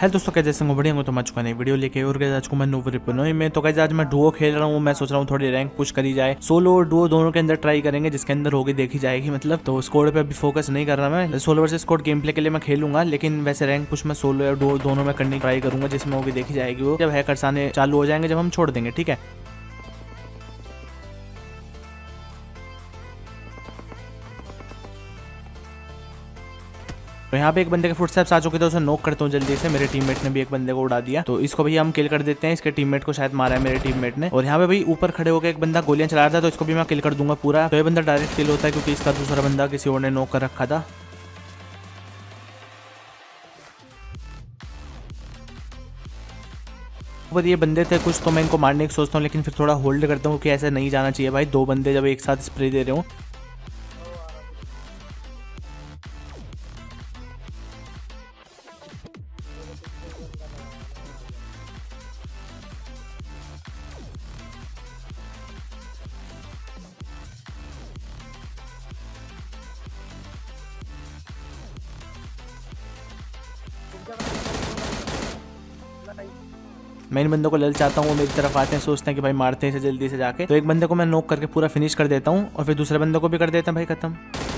Hello दोस्तों, कैसे हैं? बढ़िया हो तो मैं चुका नहीं वीडियो लेके और गए आज को मैं नोव रिपोनोई में। तो गाइस आज मैं डुओ खेल रहा हूँ। मैं सोच रहा हूँ थोड़ी रैंक पुश करी जाए। सोलो और डुओ दोनों के अंदर ट्राई करेंगे, जिसके अंदर होगी देखी जाएगी। मतलब तो स्कोर पे अभी फोकस नहीं कर रहा मैं। Solo versus score game play के लिए मैं खेलूंगा, लेकिन वैसे रैंक पुश मैं सोलो या डुओ दोनों में करने की ट्राई करूंगा, जिसमें होगी देखी जाएगी। वो जब हैकर्स आने चालू हो जाएंगे, जब हम छोड़ देंगे, ठीक है। तो यहाँ पे एक बंदे के फुटस्टेप्स आ चुके थे, उसे नॉक करता हूँ जल्दी से। मेरे टीममेट ने भी एक बंदे को उड़ा दिया, तो इसको भी हम किल कर देते हैं। इसके टीममेट को शायद मारा है मेरे टीममेट ने। और यहाँ पे भाई ऊपर खड़े होकर एक बंदा गोलियां चला रहा था, तो इसको भी मैं किल कर दूंगा पूरा। तो ये बंदा डायरेक्ट किल होता है, क्योंकि इसका दूसरा बंदा किसी और ने नॉक कर रखा था। पर ये बंदे थे कुछ, तो मैं इनको मारने की सोचता हूँ, लेकिन फिर थोड़ा होल्ड करता हूँ कि ऐसा नहीं जाना चाहिए भाई। दो बंदे जब एक साथ स्प्रे दे रहे हो। मैं इन बंदों को लल चाहता हूँ, वो मेरी तरफ आते हैं, सोचते हैं कि भाई मारते हैं इसे जल्दी से जाके। तो एक बंदे को मैं नॉक करके पूरा फिनिश कर देता हूँ, और फिर दूसरे बंदे को भी कर देता हूँ भाई खत्म।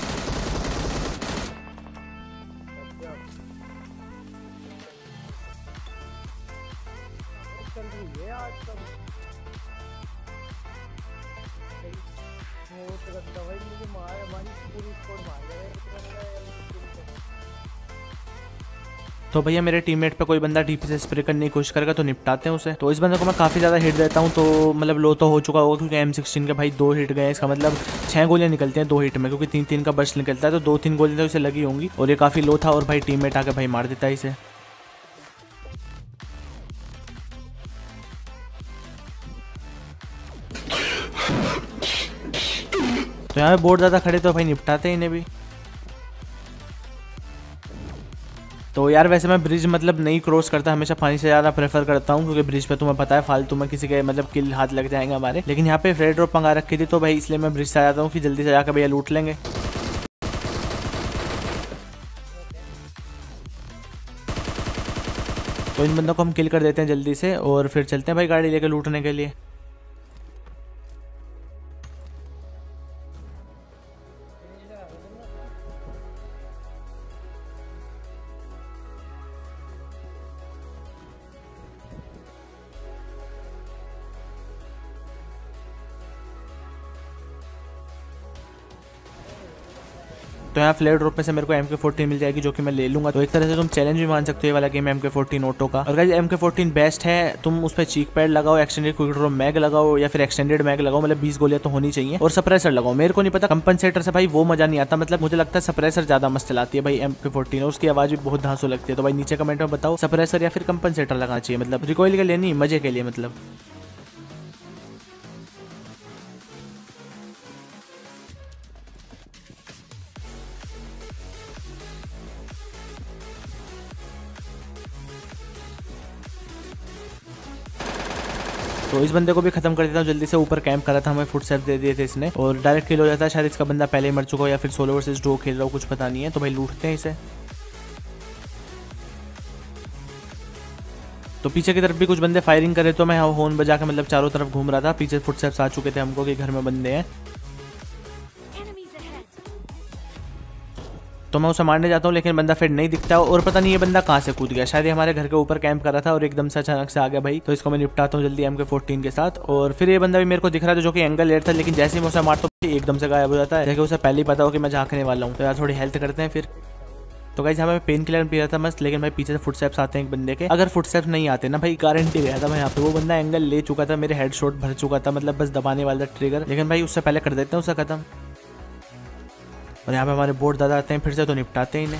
तो भैया मेरे टीममेट पे कोई बंदा डीपी से स्प्रे करने की कोशिश करेगा, तो निपटाते हैं उसे। तो इस बंदे को मैं काफी ज्यादा हिट देता हूँ, तो मतलब लो तो हो चुका होगा, क्योंकि M16 के भाई 2 हिट गए। इसका मतलब 6 गोलियां निकलती हैं 2 हिट में, क्योंकि 3-3 का बर्स्ट निकलता है, तो 2-3 गोलियां तो इसे लगी होंगी। और ये काफी लो था, और भाई टीममेट आके भाई मार देता है इसे। तो यहाँ पे बहुत ज्यादा खड़े, तो भाई निपटाते हैं इन्हें भी। तो यार वैसे मैं ब्रिज मतलब नहीं क्रॉस करता, हमेशा पानी से ज़्यादा प्रेफर करता हूँ, क्योंकि ब्रिज पे तुम्हें पता है फालतू में किसी के मतलब किल हाथ लग जाएंगे हमारे। लेकिन यहाँ पे फ्रेड ड्रॉप मंगा रखी थी, तो भाई इसलिए मैं ब्रिज से आ जाता हूँ कि जल्दी से जाकर भैया लूट लेंगे। तो इन बंदों को हम किल कर देते हैं जल्दी से, और फिर चलते हैं भाई गाड़ी लेकर लूटने के लिए। तो यहाँ फ्लेयर ड्रॉप में से मेरे को MK14 मिल जाएगी, जो कि मैं ले लूंगा। तो एक तरह से तुम चैलेंज भी मान सकते हो ये वाला गेम MK14 ऑटो का। और गाइस MK14 बेस्ट है, तुम उस पर चीक पैड लगाओ, एक्सटेंडेड क्विक ड्रॉप मैग लगाओ, या फिर एक्सटेंडेड मैग लगाओ, मतलब 20 गोलियां तो होनी चाहिए। और सप्रेसर लगाओ, मेरे को नहीं पता कंपनसेटर से भाई वो मजा नहीं आता। मतलब मुझे लगता है सप्रेसर ज्यादा मस्त चलाती है भाई MK14, और उसकी आवाज भी बहुत धांसू लगती है। तो भाई नीचे कमेंट में बताओ सप्रेसर या फिर कंपनसेटर लगाना चाहिए, मतलब रिकॉइल के लिए नहीं, मजे के लिए मतलब। तो इस बंदे को भी खत्म कर देता हूँ जल्दी से। ऊपर कैंप करा था, हमें फुटस्टेप दे दिए थे इसने, और डायरेक्ट किल हो जाता है। शायद इसका बंदा पहले ही मर चुका हो, या फिर सोलो वर्सेस डुओ खेल रहा हो, कुछ पता नहीं है। तो भाई लूटते हैं इसे। तो पीछे की तरफ भी कुछ बंदे फायरिंग करे, तो मैं हॉर्न बजा के मतलब चारों तरफ घूम रहा था। पीछे फुटस्टेप्स आ चुके थे हमको कि घर में बंदे हैं। तो मैं उसे मारने जाता हूँ, लेकिन बंदा फिर नहीं दिखता, और पता नहीं ये बंदा कहाँ से कूद गया। शायद ये हमारे घर के ऊपर कैंप कर रहा था, और एकदम से अचानक से आ गया भाई। तो इसको मैं निपटाता हूँ जल्दी MK14 के साथ। और फिर ये बंदा भी मेरे को दिख रहा था, जो कि एंगल लेट था, लेकिन जैसे ही मैं उसे मारता हूँ एकदम से गायब हो जाता है, जैसे उसे पहले ही पता हो कि मैं झांकने वाला हूँ। तो यार थोड़ी हेल्थ करते हैं फिर। तो गाइस यहाँ पे पेन किलर पी रहा था मस्त, लेकिन भाई पीछे से फुटस्टेप्स आते हैं एक बंदे के। अगर फुटस्टेप्स नहीं आते ना भाई, गारंटी गया था मैं यहाँ पे। वो बंदा एंगल ले चुका था, मेरे हेडशॉट भर चुका था, मतलब बस दबाने वाला ट्रिगर। लेकिन भाई उससे पहले कर देते हैं उसे खत्म। और यहाँ पे हमारे बोर्ड ज़्यादा आते हैं फिर से, तो निपटाते हैं इन्हें।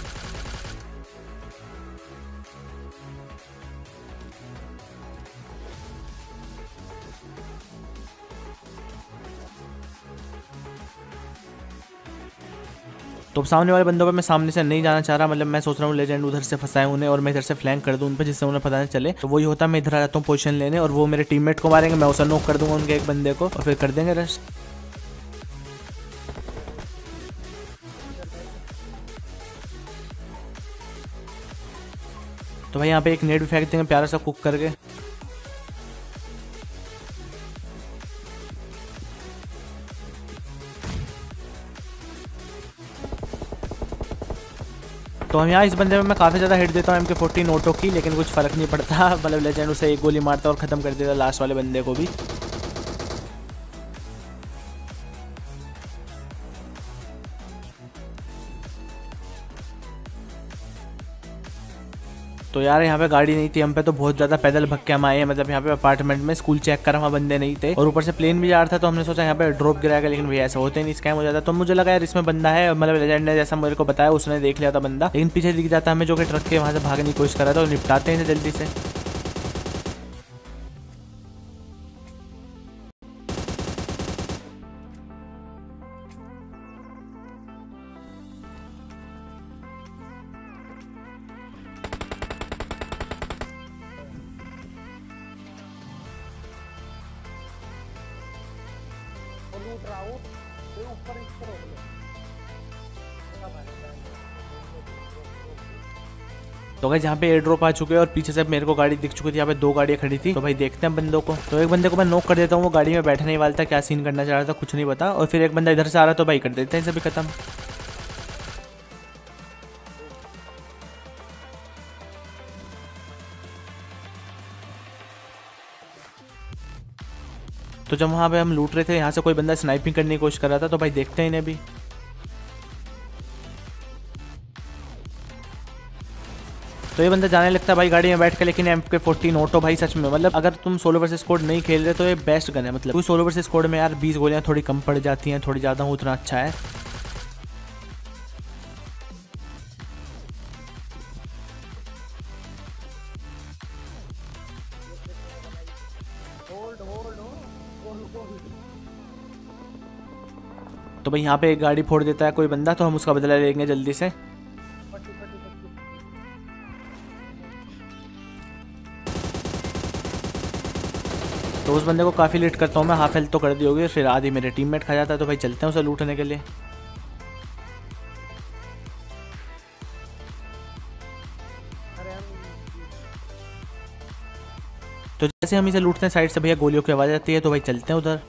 तो सामने वाले बंदों पे मैं सामने से नहीं जाना चाह रहा, मतलब मैं सोच रहा हूँ लेजेंड उधर से फंसाए उन्हें, और मैं इधर से फ्लैंक कर दूँ उन पर, जिससे उन्हें पता नहीं चले। तो वही होता है, मैं इधर आ जाता हूँ पोजीशन लेने, और वो मेरे टीममेट को मारेंगे, मैं उसे नॉक कर दूंगा उनके एक बंदे को, और फिर कर देंगे रश। तो भाई यहाँ पे एक नेट भी फेंक देंगे प्यारा सा कुक करके। तो हम यहाँ इस बंदे में मैं काफ़ी ज़्यादा हिट देता हूँ MK14 ऑटो की, लेकिन कुछ फ़र्क नहीं पड़ता। मतलब लेजेंड उसे एक गोली मारता और ख़त्म कर देता लास्ट वाले बंदे को भी। तो यार यहाँ पे गाड़ी नहीं थी हम पे, तो बहुत ज़्यादा पैदल भग के हम आए हैं। मतलब यहाँ पे अपार्टमेंट में स्कूल चेक करा, वहाँ बंदे नहीं थे और ऊपर से प्लेन भी जा रहा था, तो हमने सोचा यहाँ पे ड्रॉप गिराएगा, लेकिन भैया ऐसा होते नहीं, स्कैम हो जाता। तो मुझे लगा यार इसमें बंदा है, मतलब लेजेंड ने जैसा मेरे को बताया उसने देख लिया था बंदा, लेकिन पीछे दिख जाता हमें जो कि ट्रक के वहाँ से भागने की कोशिश कर रहा था। तो निपटाते हैं जल्दी से। तो गाइस यहाँ पे एयर ड्रॉप आ चुके हैं और पीछे से मेरे को गाड़ी दिख चुकी थी। यहाँ पे 2 गाड़ियाँ खड़ी थी। तो भाई देखते हैं बंदों को। तो एक बंदे को मैं नॉक कर देता हूँ, वो गाड़ी में बैठने ही वाला था, क्या सीन करना चाह रहा था कुछ नहीं पता। और फिर एक बंदा इधर से आ रहा, तो भाई कर देते हैं सभी खत्म। तो जब वहाँ पे हम लूट रहे थे, यहाँ से कोई बंदा स्नाइपिंग करने की कोशिश कर रहा था, तो भाई देखते हैं इन्हें भी। तो ये बंदा जाने लगता है भाई गाड़ी में बैठ के, लेकिन MK14 ऑटो भाई सच में, मतलब अगर तुम सोलो वर्सेस स्क्वाड नहीं खेल रहे तो ये बेस्ट गन है। मतलब कोई सोलो वर्सेस स्क्वाड में यार 20 गोलियां थोड़ी कम पड़ जाती हैं, थोड़ी ज़्यादा हो उतना अच्छा है। तो भाई यहाँ पे एक गाड़ी फोड़ देता है कोई बंदा, तो हम उसका बदला लेंगे जल्दी से। तो उस बंदे को काफ़ी लेट करता हूँ मैं, हाफ हेल्थ तो कर दी होगी, फिर आधी मेरे टीममेट खा जाता है। तो भाई चलते हैं उसे लूटने के लिए। तो जैसे हम इसे लूटते हैं साइड से भैया गोलियों की आवाज़ आती है, तो भाई चलते हैं उधर।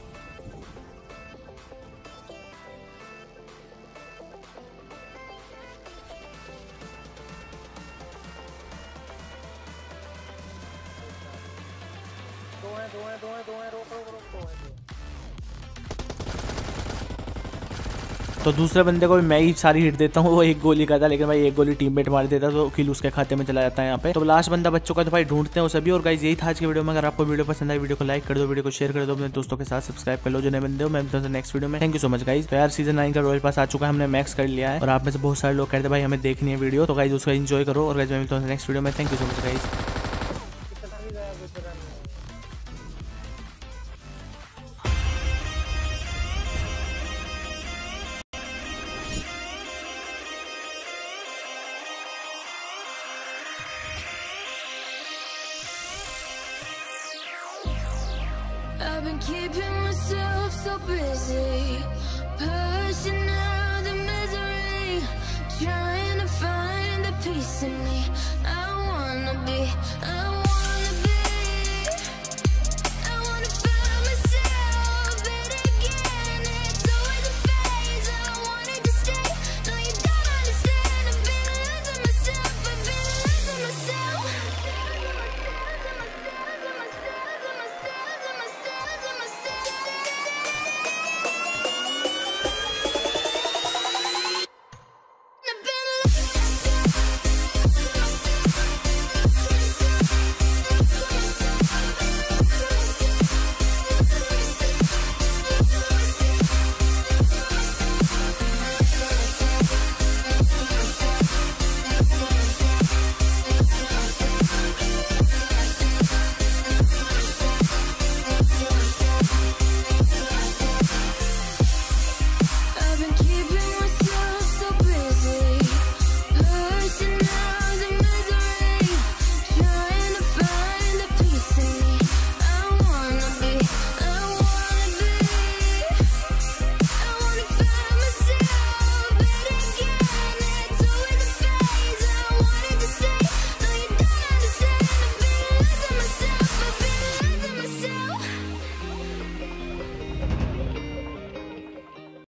तो दूसरे बंदे को भी मैं ही सारी हिट देता हूँ, वो एक गोली का था, लेकिन भाई एक गोली टीममेट मार देता तो किल उसके खाते में चला जाता है यहाँ पे। तो लास्ट बंदा बच्चों का, तो भाई ढूंढते हैं वो सभी। और गाइस यही था आज की वीडियो में। अगर आपको वीडियो पसंद आई, वीडियो को लाइक कर दो, वीडियो को शेयर कर दो, अपने दोस्तों के साथ सब्सक्राइब कर लो जो नए बंदे हो। मैं मिलता हूं नेक्स्ट वीडियो में। Thank you so much guys. तो यार सीजन 9 का रॉयल पास आ चुका है, हमने मैक्स कर लिया है, और आप में से बहुत सारे लोग कहते हैं भाई हमें देखनी है वीडियो, तो गाइस उसको एंजॉय करो। और गाइस मैं मिलता हूं नेक्स्ट वीडियो में। Thank you so much guys. I've been keeping myself so busy.